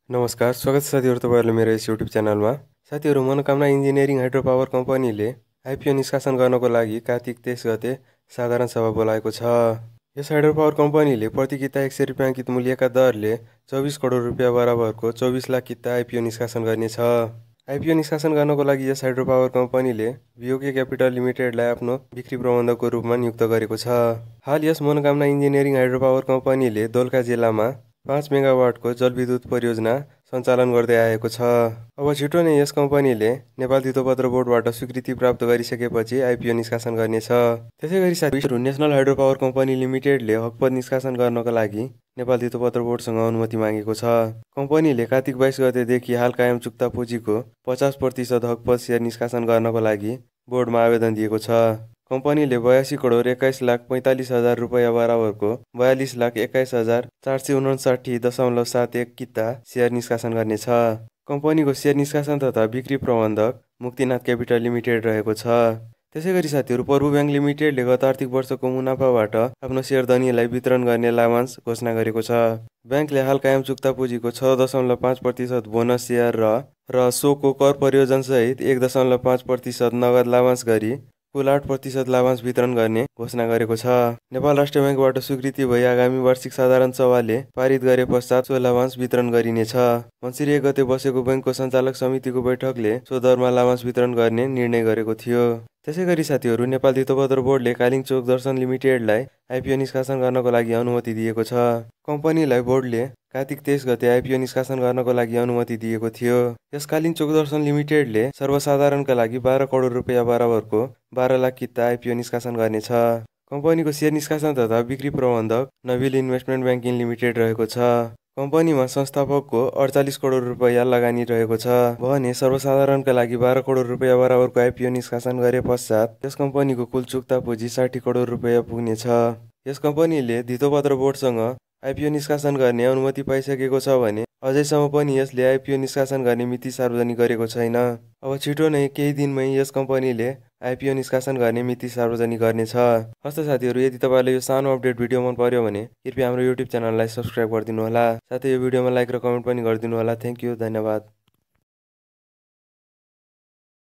नमस्कार, स्वागत छ साथीहरू तपाईँहरूले मेरो यस युट्युब च्यानलमा। साथीहरू, मनोकामना इन्जिनियरिङ हाइड्रो पावर कम्पनीले आइपिओ निष्कासन गर्नको लागि कार्तिक 23 गते साधारण सभा बोलाएको छ। यस हाइड्रो पावर कम्पनीले प्रति किता 100 रुपियाँ अंकित मूल्यका दरले 24 करोड रुपियाँ बराबरको 24 लाख किता आइपिओ निष्कासन गर्नेछ। आइपिओ निष्कासन गर्नको लागि यस हाइड्रो पावर कम्पनीले भिओके क्यापिटल लिमिटेडलाई आफ्नो बिक्री प्रबन्धकको रूपमा नियुक्त गरेको छ। हाल यस मनोकामना इन्जिनियरिङ हाइड्रो पावर कम्पनीले दोलखा जिल्लामा 5 मेगावाटको जलविद्युत परियोजना सञ्चालन गर्दै आएको छ। अब छिटो नै यस कम्पनीले नेपाल धितोपत्र बोर्डबाट स्वीकृति प्राप्त गरिसकेपछि आइपिओ निष्कासन गर्नेछ। त्यसैगरी साथीहरू, नेसनल हाइड्रो पावर कम्पनी लिमिटेडले हकपत निष्कासन गर्नका लागि नेपाल धितोपत्र बोर्डसँग अनुमति मागेको छ। कम्पनीले कार्तिक 22 गतेदेखि हाल कायम चुक्ता पुँजीको 50% हकपत सेयर निष्कासन गर्नको लागि बोर्डमा आवेदन दिएको छ। कम्पनीले 82 करोड 21 लाख 45 हजार रुपियाँ बराबरको 42 लाख 21 हजार 459.71 किता सेयर निष्कासन गर्नेछ। कम्पनीको सेयर निष्कासन तथा बिक्री प्रबन्धक मुक्तिनाथ क्यापिटल लिमिटेड रहेको छ। त्यसैगरी साथीहरू, प्रभु ब्याङ्क लिमिटेडले गत आर्थिक वर्षको मुनाफाबाट आफ्नो सेयर धनीलाई वितरण गर्ने लाभांश घोषणा गरेको छ। ब्याङ्कले हाल कायम चुक्ता पुँजीको 6.5% बोनस सेयर र सोको कर परियोजनसहित 1.5% नगद लाभांश गरी कुल 8% लाभांश वितरण गर्ने घोषणा गरेको छ। नेपाल राष्ट्र ब्याङ्कबाट स्वीकृति भई आगामी वार्षिक साधारण सभाले पारित गरे पश्चात सो लाभांश वितरण गरिनेछ। मङ्सिर 1 गते बसेको बैङ्कको सञ्चालक समितिको बैठकले सो दरमा लाभांश वितरण गर्ने निर्णय गरेको थियो। त्यसैगरी साथीहरू, नेपाल धितोपत्र बोर्डले कालिङ्चोक दर्शन लिमिटेडलाई आइपिओ निष्कासन गर्नको लागि अनुमति दिएको छ। कम्पनीलाई बोर्डले कार्तिक 23 गते आइपिओ निष्कासन गर्नको लागि अनुमति दिएको थियो। यस कालिङ्चोक दर्शन लिमिटेडले सर्वसाधारणका लागि 12 करोड रुपियाँ बराबरको 12 लाख किता आइपिओ निष्कासन गर्नेछ। कम्पनीको सेयर निष्कासन तथा बिक्री प्रबन्धक नबिल इन्भेस्टमेन्ट ब्याङ्किङ लिमिटेड रहेको छ। कम्पनीमा संस्थापकको 48 करोड रुपियाँ लगानी रहेको छ भने सर्वसाधारणका लागि 12 करोड रुपियाँ बराबरको आइपिओ निष्कासन गरे पश्चात यस कम्पनीको कुल चुक्ता पुँजी 60 करोड रुपियाँ पुग्नेछ। यस कम्पनीले धितोपत्र बोर्डसँग आइपिओ निष्कासन गर्ने अनुमति पाइसकेको छ भने अझैसम्म पनि यसले आइपिओ निष्कासन गर्ने मिति सार्वजनिक गरेको छैन। अब छिटो नै केही दिनमै यस कम्पनीले आइपिओ निष्कासन गर्ने मिति सार्वजनिक गर्नेछ। हस्त साथीहरू, यदि तपाईँलाई यो सानो अपडेट भिडियो मन पर्यो भने कृपया हाम्रो युट्युब च्यानललाई सब्स्क्राइब गरिदिनु होला। साथै यो भिडियोमा लाइक र कमेन्ट पनि गरिदिनु होला। थ्याङ्क यू, धन्यवाद।